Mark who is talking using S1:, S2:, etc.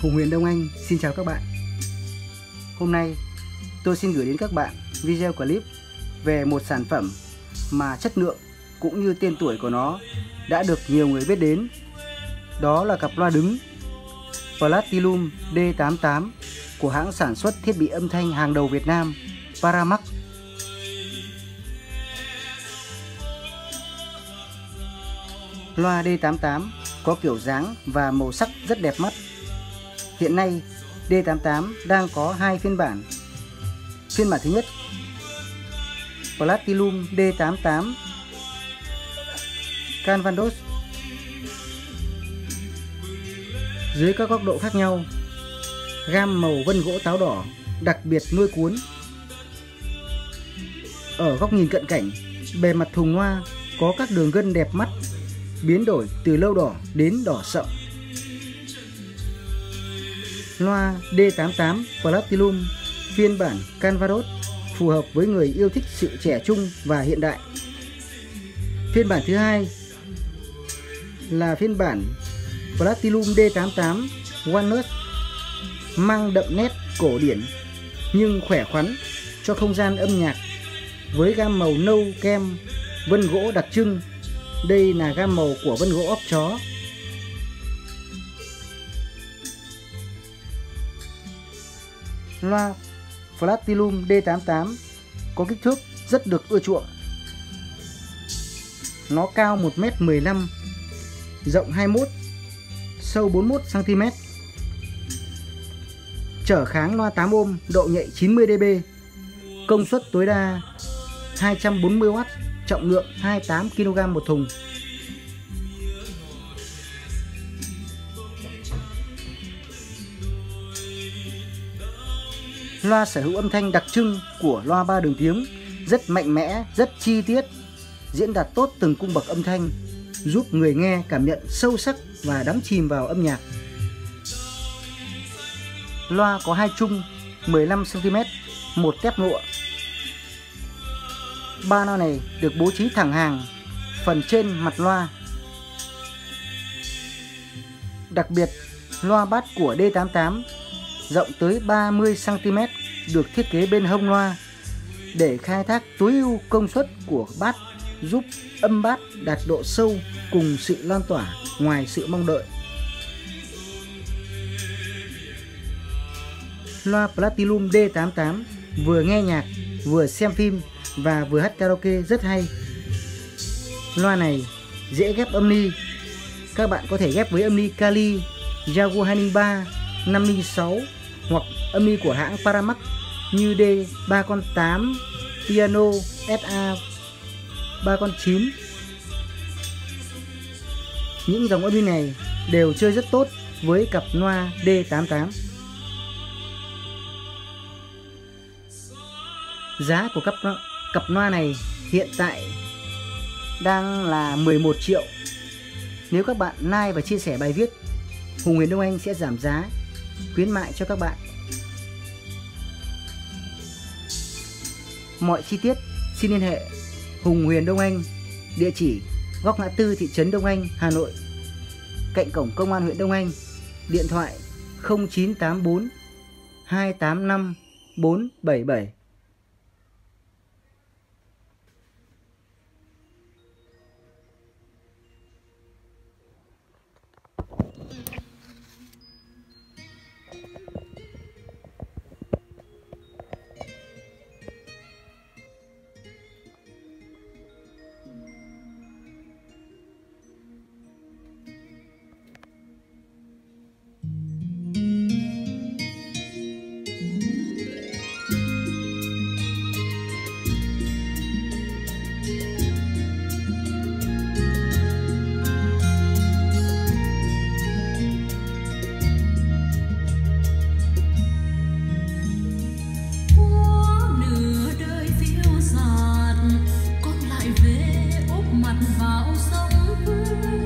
S1: Hùng Huyền Đông Anh xin chào các bạn. Hôm nay tôi xin gửi đến các bạn video clip về một sản phẩm mà chất lượng cũng như tên tuổi của nó đã được nhiều người biết đến. Đó là cặp loa đứng Platinum D88 của hãng sản xuất thiết bị âm thanh hàng đầu Việt Nam Paramax. Loa D88 có kiểu dáng và màu sắc rất đẹp mắt. Hiện nay D88 đang có hai phiên bản. Phiên bản thứ nhất Platinum D88 Canvas dưới các góc độ khác nhau, gam màu vân gỗ táo đỏ đặc biệt nuôi cuốn. Ở góc nhìn cận cảnh, bề mặt thùng loa có các đường gân đẹp mắt, biến đổi từ lâu đỏ đến đỏ sậm. Loa D88 Platinum phiên bản Canvas phù hợp với người yêu thích sự trẻ trung và hiện đại. Phiên bản thứ hai là phiên bản Platinum D88 Walnut, mang đậm nét cổ điển nhưng khỏe khoắn cho không gian âm nhạc với gam màu nâu kem vân gỗ đặc trưng. Đây là gam màu của vân gỗ óc chó. Loa Platinum D88 có kích thước rất được ưa chuộng. Nó cao 1m15, rộng 21, sâu 41 cm. Trở kháng loa 8 ohm, độ nhạy 90 dB, công suất tối đa 240W, trọng lượng 28 kg một thùng. Loa sở hữu âm thanh đặc trưng của loa 3 đường tiếng, rất mạnh mẽ, rất chi tiết, diễn đạt tốt từng cung bậc âm thanh, giúp người nghe cảm nhận sâu sắc và đắm chìm vào âm nhạc. Loa có hai chung 15 cm, một tép lụa. Ba loa này được bố trí thẳng hàng phần trên mặt loa. Đặc biệt, loa bass của D88 rộng tới 30 cm được thiết kế bên hông loa để khai thác tối ưu công suất của bass, giúp âm bass đạt độ sâu cùng sự lan tỏa ngoài sự mong đợi. Loa Platinum D88 vừa nghe nhạc, vừa xem phim và vừa hát karaoke rất hay. Loa này dễ ghép âm ly. Các bạn có thể ghép với âm ly Kali, Jaguar 203, 506 hoặc âm ly của hãng Paramax như D3con8, Piano, SA 3con9. Những dòng âm ly này đều chơi rất tốt với cặp loa D88. Giá của cặp loa này hiện tại đang là 11 triệu. Nếu các bạn like và chia sẻ bài viết, Hùng Huyền Đông Anh sẽ giảm giá khuyến mại cho các bạn. Mọi chi tiết xin liên hệ Hùng Huyền Đông Anh, địa chỉ góc ngã tư thị trấn Đông Anh, Hà Nội, cạnh cổng công an huyện Đông Anh, điện thoại 0984 285 477.
S2: Vào sông